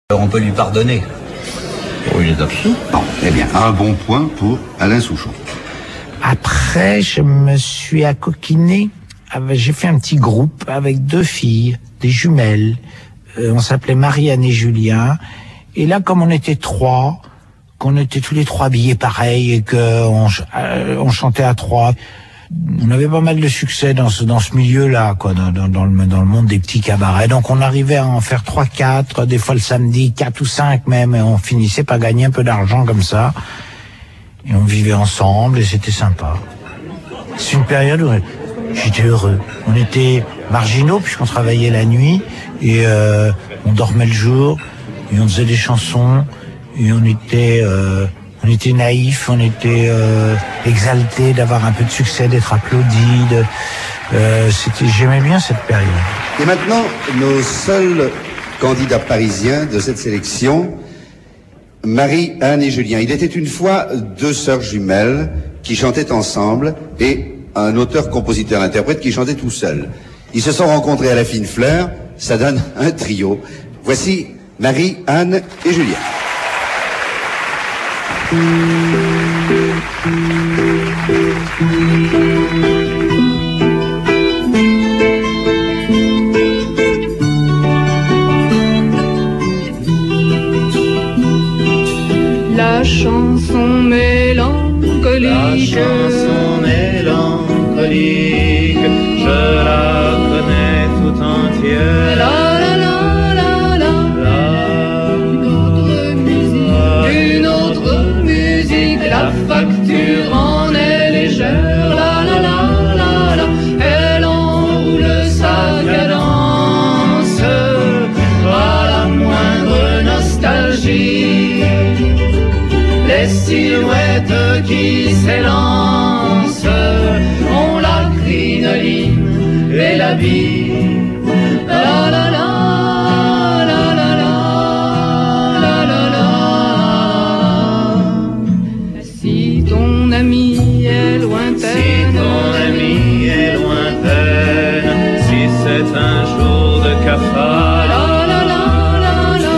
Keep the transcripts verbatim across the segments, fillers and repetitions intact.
On peut lui pardonner. Oh, il est absous. Bon, eh bien, un bon point pour Alain Souchon. Après, je me suis accoquiné. J'ai fait un petit groupe avec deux filles, des jumelles. Euh, on s'appelait Marianne et Julien. Et là, comme on était trois, qu'on était tous les trois habillés pareil et qu'on euh, on chantait à trois, on avait pas mal de succès dans ce dans ce milieu-là, quoi, dans, dans, dans, le, dans le monde des petits cabarets. Donc on arrivait à en faire trois, quatre, des fois le samedi quatre ou cinq même, et on finissait par gagner un peu d'argent comme ça. Et on vivait ensemble et c'était sympa. C'est une période où j'étais heureux. On était marginaux puisqu'on travaillait la nuit et euh, on dormait le jour et on faisait des chansons et on était euh, on était naïfs, on était euh, exaltés d'avoir un peu de succès, d'être applaudis. De, euh, c'était, j'aimais bien cette période. Et maintenant, nos seuls candidats parisiens de cette sélection, Marie, Anne et Julien. Il était une fois deux sœurs jumelles qui chantaient ensemble et un auteur-compositeur-interprète qui chantait tout seul. Ils se sont rencontrés à la Fine Fleur, ça donne un trio. Voici Marie, Anne et Julien. La chanson mélancolique, la chanson mélancolique, je la connais tout entière. La la la la la, la une autre musique, une autre musique, la facture en est légère. La la la la la, elle enroule sa cadence à la moindre nostalgie. Les silhouettes qui s'élancent ont la crinoline et l'habit. La la la la la la la la la. Si ton ami est lointaine, si ton ami est lointaine, si c'est un jour de cafard, la la la la la,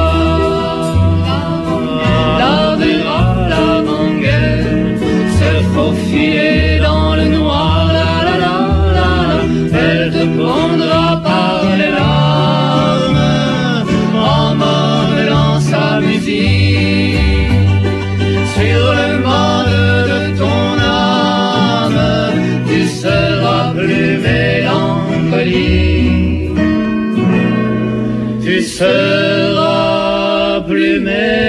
la verra la manguette se faufiler dans le noir. La la la la la, elle te prendra par les larmes en modelant sa musique sur le monde de ton âme. Tu seras plus mélancolique, tu seras plus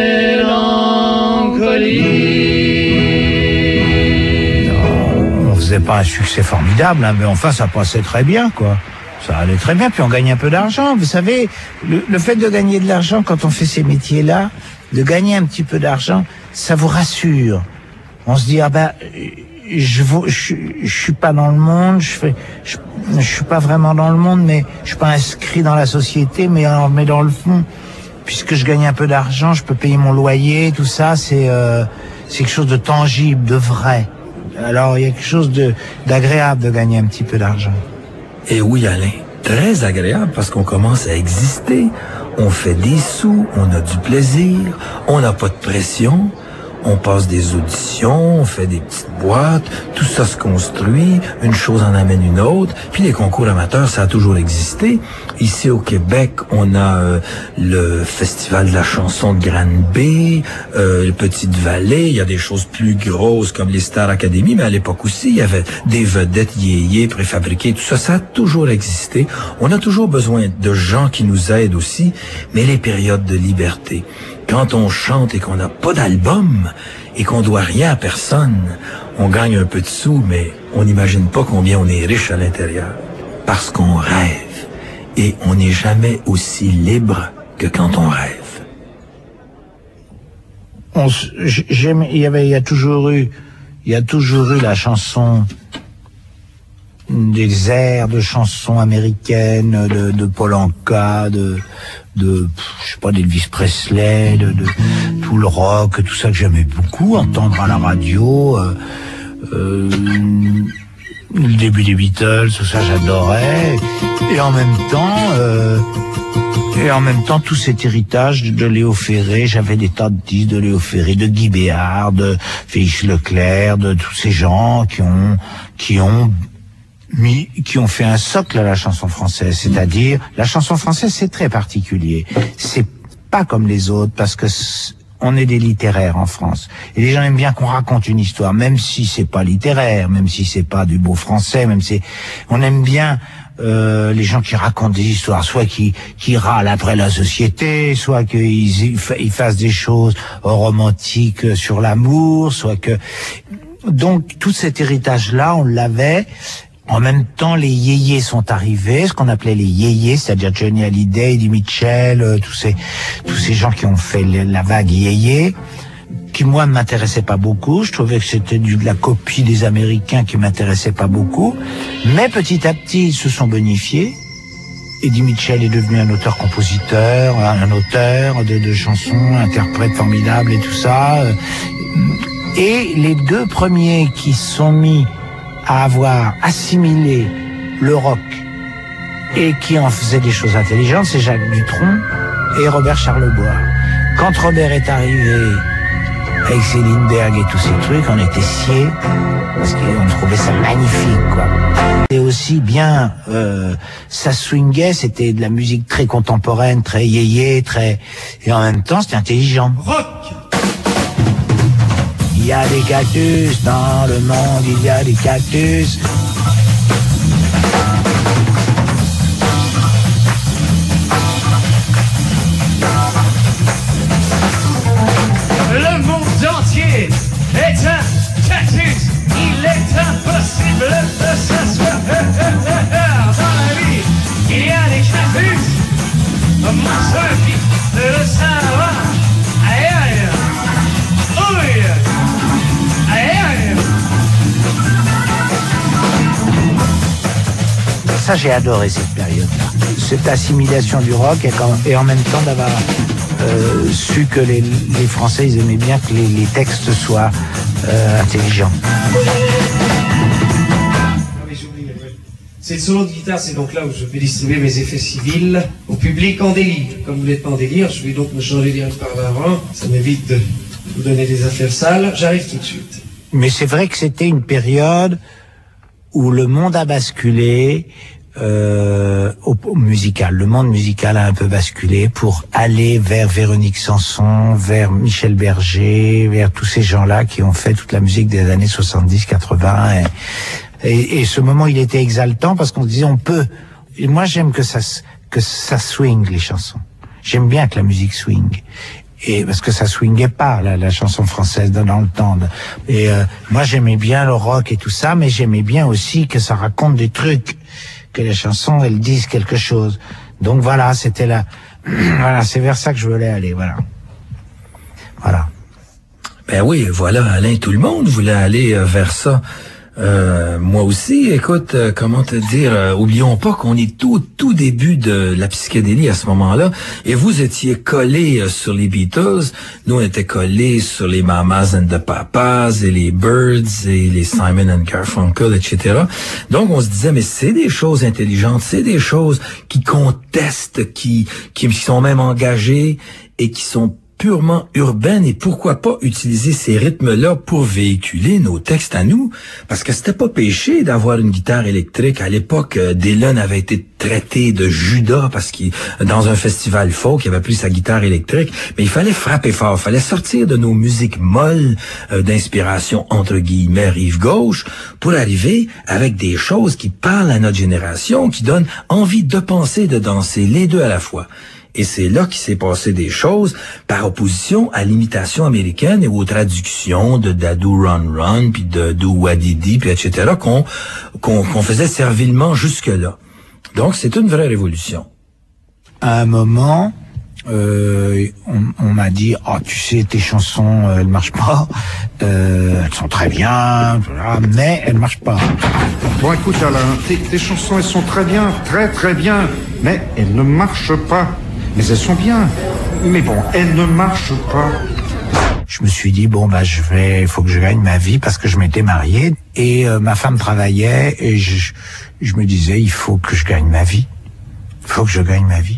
mélancolique. On faisait pas un succès formidable, hein, mais enfin ça passait très bien, quoi. Ça allait très bien, puis on gagnait un peu d'argent. Vous savez, le, le fait de gagner de l'argent quand on fait ces métiers-là, de gagner un petit peu d'argent, ça vous rassure. On se dit, ah ben, je, je, je suis pas dans le monde, je fais, je, je suis pas vraiment dans le monde, mais je suis pas inscrit dans la société, mais, mais dans le fond, puisque je gagne un peu d'argent, je peux payer mon loyer, tout ça, c'est, euh, c'est quelque chose de tangible, de vrai. Alors, il y a quelque chose de, d'agréable de gagner un petit peu d'argent. Et oui, Alain, très agréable parce qu'on commence à exister, on fait des sous, on a du plaisir, on n'a pas de pression, on passe des auditions, on fait des petites boîtes, tout ça se construit, une chose en amène une autre, puis les concours amateurs, ça a toujours existé. Ici au Québec, on a euh, le Festival de la chanson de Granby, euh, le Petite-Vallée, il y a des choses plus grosses comme les Star Academy, mais à l'époque aussi, il y avait des vedettes yéyé, préfabriquées, tout ça, ça a toujours existé. On a toujours besoin de gens qui nous aident aussi, mais les périodes de liberté, quand on chante et qu'on n'a pas d'album et qu'on doit rien à personne, on gagne un peu de sous, mais on n'imagine pas combien on est riche à l'intérieur. Parce qu'on rêve. Et on n'est jamais aussi libre que quand on rêve. On, j'aime, il y avait, il y a toujours eu, il y a toujours eu la chanson, des airs de chansons américaines, de, de Paul Anka, de, de, je sais pas, d'Elvis Presley, de, de tout le rock, tout ça que j'aimais beaucoup entendre à la radio. Euh, euh, le début des Beatles, tout ça j'adorais. Et en même temps, euh, Et en même temps, tout cet héritage de Léo Ferré, j'avais des tas de disques de Léo Ferré, de Guy Béard, de Félix Leclerc, de tous ces gens qui ont, qui ont mis, qui ont fait un socle à la chanson française. C'est-à-dire, la chanson française, c'est très particulier. C'est pas comme les autres, parce que on est des littéraires en France. Et les gens aiment bien qu'on raconte une histoire, même si c'est pas littéraire, même si c'est pas du beau français, même si on aime bien euh, les gens qui racontent des histoires, soit qui qui râlent après la société, soit qu'ils ils fassent des choses romantiques sur l'amour, soit que donc tout cet héritage-là, on l'avait. En même temps, les yéyés sont arrivés, ce qu'on appelait les yéyés, c'est-à-dire Johnny Hallyday, Eddie Mitchell, euh, tous ces tous ces gens qui ont fait la vague yéyé, qui moi ne m'intéressaient pas beaucoup. Je trouvais que c'était de la copie des Américains qui m'intéressait pas beaucoup. Mais petit à petit, ils se sont bonifiés. Eddie Mitchell est devenu un auteur-compositeur, un auteur de, de chansons, interprète formidable et tout ça. Et les deux premiers qui se sont mis à avoir assimilé le rock et qui en faisait des choses intelligentes, c'est Jacques Dutronc et Robert Charlebois. Quand Robert est arrivé avec ses Lindbergh et tous ces trucs, on était sciés parce qu'on trouvait ça magnifique, quoi. Et aussi bien, euh, ça swingait, c'était de la musique très contemporaine, très yéyé, très, et en même temps c'était intelligent. Rock. Il y a des cactus dans le monde, il y a des cactus. Le monde entier est un cactus. Il est impossible de s'asseoir dans la vie. Il y a des cactus. Mon seul fils de le savoir. Aïe aïe. Oui. Ça, j'ai adoré cette période-là. Cette assimilation du rock et, quand, et en même temps d'avoir euh, su que les, les Français, ils aimaient bien que les, les textes soient euh, intelligents. C'est le solo de guitare, c'est donc là où je vais distribuer mes effets civils au public en délire. Comme vous n'êtes pas en délire, je vais donc me changer direct par l'avant. Ça m'évite de vous donner des affaires sales. J'arrive tout de suite. Mais c'est vrai que c'était une période où le monde a basculé euh, au, au musical. Le monde musical a un peu basculé pour aller vers Véronique Sanson, vers Michel Berger, vers tous ces gens-là qui ont fait toute la musique des années soixante-dix quatre-vingts. Et, et, et ce moment, il était exaltant parce qu'on se disait on peut. Et moi, j'aime que ça que ça swing les chansons. J'aime bien que la musique swing. Et parce que ça swingait pas la, la chanson française dans, dans le temps. Et euh, moi j'aimais bien le rock et tout ça, mais j'aimais bien aussi que ça raconte des trucs, que les chansons elles disent quelque chose. Donc voilà, c'était là, voilà, c'est vers ça que je voulais aller, voilà, voilà. Ben oui, voilà, Alain, tout le monde voulait aller euh, vers ça. Euh, moi aussi, écoute, euh, comment te dire, euh, oublions pas qu'on est tout tout début de la psychédélie à ce moment-là, et vous étiez collés euh, sur les Beatles, nous on était collés sur les Mamas and the Papas, et les Byrds, et les Simon and Garfunkel, et cetera. Donc on se disait, mais c'est des choses intelligentes, c'est des choses qui contestent, qui, qui, qui sont même engagées, et qui sont purement urbaine, et pourquoi pas utiliser ces rythmes-là pour véhiculer nos textes à nous, parce que c'était pas péché d'avoir une guitare électrique. À l'époque, Dylan avait été traité de Judas parce qu'il, dans un festival folk, il avait pris sa guitare électrique, mais il fallait frapper fort, il fallait sortir de nos musiques molles euh, d'inspiration entre guillemets rive gauche pour arriver avec des choses qui parlent à notre génération, qui donnent envie de penser, de danser, les deux à la fois. Et c'est là qu'il s'est passé des choses par opposition à l'imitation américaine et aux traductions de Dadou Run Run, puis de Do Wadidi, puis et cetera, qu'on, qu'on, qu'on faisait servilement jusque-là. Donc, c'est une vraie révolution. À un moment, euh, on, on m'a dit, oh, tu sais, tes chansons, euh, elles marchent pas, euh, elles sont très bien, mais elles marchent pas. Bon, écoute, Alain, tes, tes chansons, elles sont très bien, très très bien, mais elles ne marchent pas. Mais elles sont bien. Mais bon, elles ne marchent pas. Je me suis dit, bon, bah, je vais, il faut que je gagne ma vie parce que je m'étais marié et euh, ma femme travaillait et je, je me disais, il faut que je gagne ma vie. Il faut que je gagne ma vie.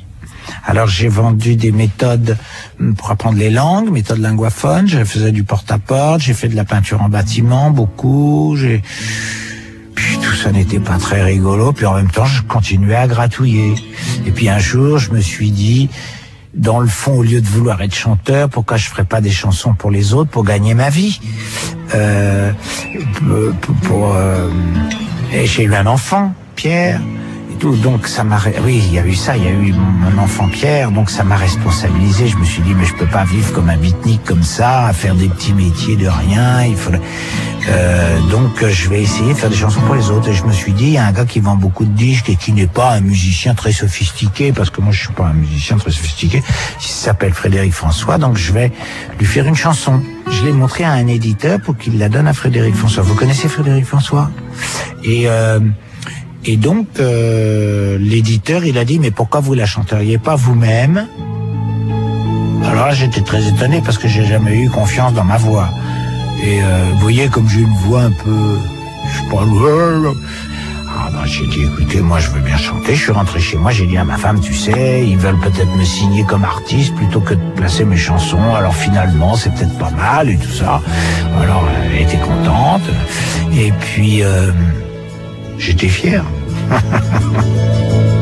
Alors j'ai vendu des méthodes pour apprendre les langues, méthode linguaphone. Je faisais du porte-à-porte, j'ai fait de la peinture en bâtiment, beaucoup. J'ai Puis tout ça n'était pas très rigolo. Puis en même temps, je continuais à gratouiller. Et puis un jour, je me suis dit, dans le fond, au lieu de vouloir être chanteur, pourquoi je ferais pas des chansons pour les autres pour gagner ma vie? Euh, pour, pour euh, et j'ai eu un enfant, Pierre. Donc ça m'a, oui, il y a eu ça, il y a eu mon enfant Pierre, donc ça m'a responsabilisé. Je me suis dit, mais je peux pas vivre comme un beatnik comme ça, à faire des petits métiers de rien. Il faut, euh, donc je vais essayer de faire des chansons pour les autres. Et je me suis dit, il y a un gars qui vend beaucoup de disques et qui n'est pas un musicien très sophistiqué, parce que moi je suis pas un musicien très sophistiqué. Il s'appelle Frédéric François, donc je vais lui faire une chanson. Je l'ai montré à un éditeur pour qu'il la donne à Frédéric François. Vous connaissez Frédéric François? Et euh, Et donc, euh, l'éditeur, il a dit, mais pourquoi vous la chanteriez pas vous-même? Alors là, j'étais très étonné parce que j'ai jamais eu confiance dans ma voix. Et euh, vous voyez, comme j'ai une voix un peu, je sais pas, ah ben j'ai dit, écoutez, moi je veux bien chanter. Je suis rentré chez moi, j'ai dit à ma femme, tu sais, ils veulent peut-être me signer comme artiste plutôt que de placer mes chansons. Alors finalement, c'est peut-être pas mal et tout ça. Alors elle était contente. Et puis... Euh, J'étais fier.